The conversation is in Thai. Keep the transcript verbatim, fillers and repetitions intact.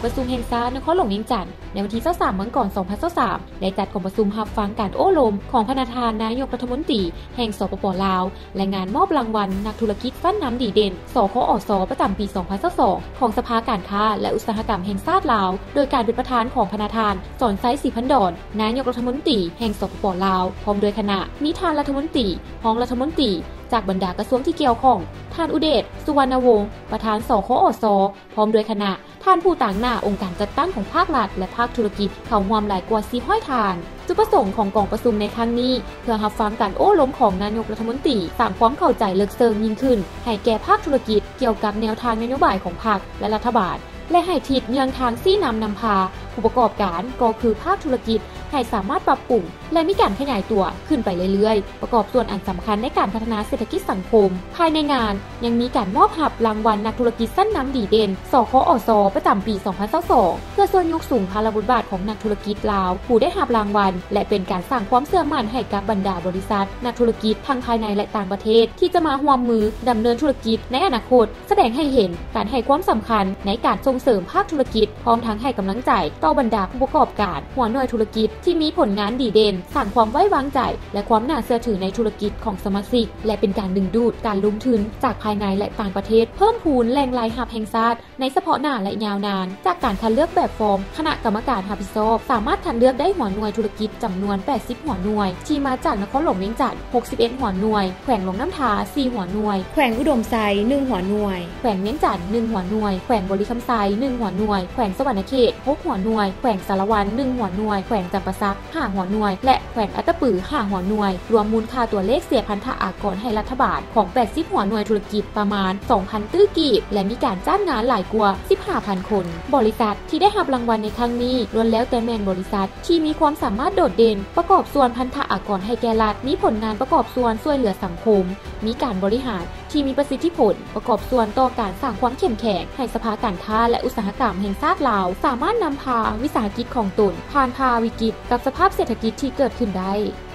ประชุมแห่งชาตินครหลวงเวียงจันทร์ในวันที่ยี่สิบสามมกราคมสองพันยี่สิบสามได้จัดกองประชุมรับฟังการโอ้ลมของประธานนายกรัฐมนตรีแห่งสปป.ลาวและงานมอบรางวัลนักธุรกิจฟันน้ำดีเด่นสคอสประจำปีสองพันยี่สิบสองของสภาการค้าและอุตสาหกรรมแห่งชาติลาวโดยการเป็นประธานของประธานสอนไซศรีพันดอนนายกรัฐมนตรีแห่งสปป.ลาวพร้อมโดยคณะมีท่านรัฐมนตรีรองรัฐมนตรีจากบรรดากระทรวงที่เกี่ยวข้องท่านอุเดชสุวรรณวงศ์ประธานสคอสพร้อมโดยคณะท่านผู้ต่างหน้าองค์การจัดตั้งของภาครัฐและภาคธุรกิจเข้าร่วมหลายกว่าสี่ร้อยท่านจุดประสงค์ของกองประชุมในครั้งนี้เพื่อรับฟังการโอ้ล้มของนายกรัฐมนตรีสร้างความเข้าใจลึกซึ้งยิ่งขึ้นให้แก่ภาคธุรกิจเกี่ยวกับแนวทางนโยบายของพรรคและรัฐบาลและให้ทิศเยืองทางซี่นำนำพาผู้ประกอบการก็คือภาคธุรกิจให้สามารถปรับปรุงและมีการขยายตัวขึ้นไปเรื่อยๆประกอบส่วนอันสำคัญในการพัฒนาเศรษฐกิจสังคมภายในงานยังมีการมอบรับรางวัลนักธุรกิจสั้นน้ำดีเด่นสคอสประจำปีสองพันยี่สิบสองเพื่อส่วนยกสูงภาระบทบาทของนักธุรกิจลาวผู้ได้รับรางวัลและเป็นการสร้างความเชื่อมั่นให้กับบรรดาบริษัทนักธุรกิจทั้งภายในและต่างประเทศที่จะมาร่วมมือดำเนินธุรกิจในอนาคตแสดงให้เห็นการให้ความสำคัญในการส่งเสริมภาคธุรกิจพร้อมทั้งให้กำลังใจต่อบรรดาผู้ประกอบการหัวหน่วยธุรกิจที่มีผลงานดีเด่นสร้างความไว้วางใจและความน่าเชื่อถือในธุรกิจของสมาชิกและเป็นการดึงดูดการลงทุนจากภายในและต่างประเทศเพิ่มพูนแหล่งรายรับแห่งชาติในเฉพาะหน้าและยาวนานจากการคัดเลือกแบบฟอร์มคณะกรรมการรับผิดชอบสามารถคัดเลือกได้หัวหน่วยธุรกิจจำนวนแปดสิบหัวหน่วยที่มาจากนครหลวงเวียงจันทร์หกสิบเอ็ดหัวหน่วยแขวงหลวงน้ำทาสี่หัวหน่วยแขวงอุดมไซหนึ่งหัวหน่วยแขวงเวียงจันทร์หนึ่งหัวหน่วยแขวงบริคำไซหนึ่งหัวหน่วยแขวงสวรรณเขตหกหัวหน่วยแขวงสารวันหนึ่งหัวหน่วยแขวงจำปาสักห้าหัวหน่วยและแขวงอัตตปือห้าหัวหน่วยรวมมูลค่าตัวเลขเสียพันธะอากรให้รัฐบาลของแปดสิบหัวหน่วยธุรกิจประมาณ สองพัน ตื้อกีบและมีการจ้างงานหลายกว่า สิบห้าพัน คนบริษัทที่ได้รับรางวัลในครั้งนี้ล้วนแล้วแต่แม่นบริษัทที่มีความสามารถโดดเด่นประกอบส่วนพันธะอากรให้แก่รัฐมีผลงานประกอบส่วนช่วยเหลือสังคมมีการบริหารที่มีประสิทธิผลประกอบส่วนต่อการสร้างความเข้มแข็งให้สภาการค้าและอุตสาหกรรมแห่งชาติลาวสามารถนำพาวิสาหกิจของตนผ่านพาวิกฤตกับสภาพเศรษฐกิจที่เกิดขึ้นได้